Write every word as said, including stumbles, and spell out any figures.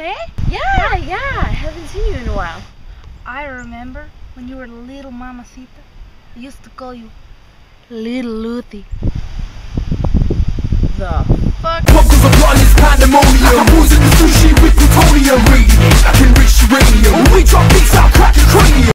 Jose? Yeah, yeah, I haven't seen you in a while. I remember when you were little mamacita. I used to call you Little Luthi. The fuck? What goes on is pandemonium. I'm losing the sushi with plutonium. Radiation, I can reach uranium. When we drop beats, I'll crack your cranium.